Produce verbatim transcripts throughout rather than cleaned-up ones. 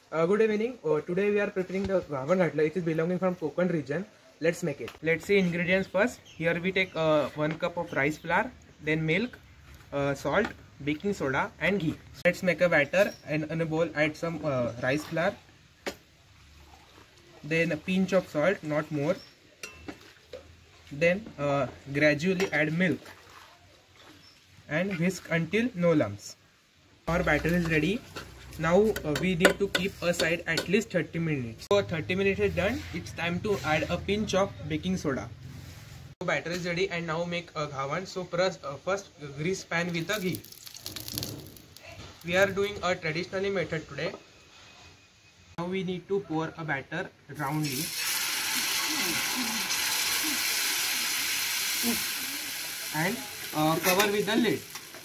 Uh, good evening. Uh, today we are preparing the Gavan Ghatla. It is belonging from Konkan region. Let's make it. Let's see ingredients first. Here we take uh, one cup of rice flour, then milk, uh, salt, baking soda, and ghee. Let's make a batter, and in a bowl add some uh, rice flour, then a pinch of salt, not more. Then uh, gradually add milk and whisk until no lumps. Our batter is ready. Now uh, we need to keep aside at least thirty minutes. So thirty minutes is done. It's time to add a pinch of baking soda. So batter is ready, and now make a ghavan. So press, uh, first grease pan with a ghee. We are doing a traditionally method today. Now we need to pour a batter roundly. And uh, cover with the lid.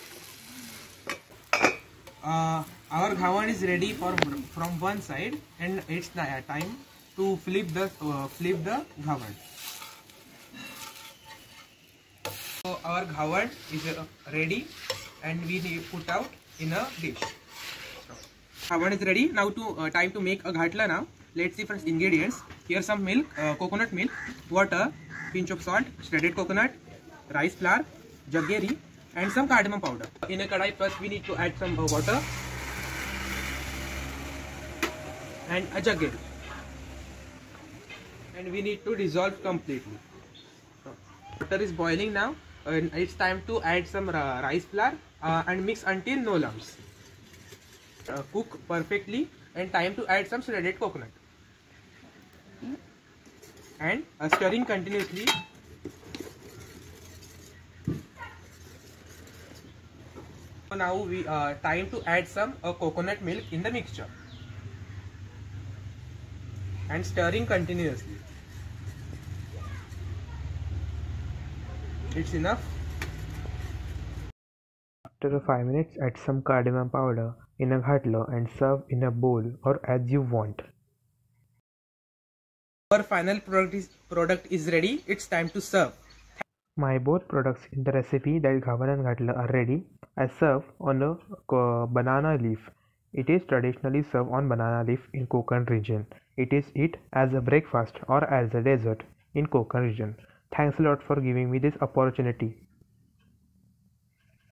Uh, our ghavan is ready for from one side, and it's time to flip the uh, flip the ghavan. So our ghavan is uh, ready, and we need put out in a dish. Ghavan is ready. Now to uh, time to make a ghatla. Now let's see first ingredients. Here some milk, uh, coconut milk, water, pinch of salt, shredded coconut, rice flour, jaggery, and some cardamom powder. In a kadai, first we need to add some uh, water and a jaggery, and we need to dissolve completely. Water is boiling now, and it's time to add some uh, rice flour uh, and mix until no lumps. Uh, cook perfectly, and time to add some shredded coconut and uh, stirring continuously. So now we uh, time to add some uh, coconut milk in the mixture and stirring continuously. It's enough. After five minutes, add some cardamom powder in a ghatla and serve in a bowl or as you want. Our final product is, product is ready. It's time to serve. My both products in the recipe, that ghavan and ghatla, are ready. I serve on a uh, banana leaf. It is traditionally served on banana leaf in Konkan region. It is eat as a breakfast or as a dessert in Konkan region. Thanks a lot for giving me this opportunity.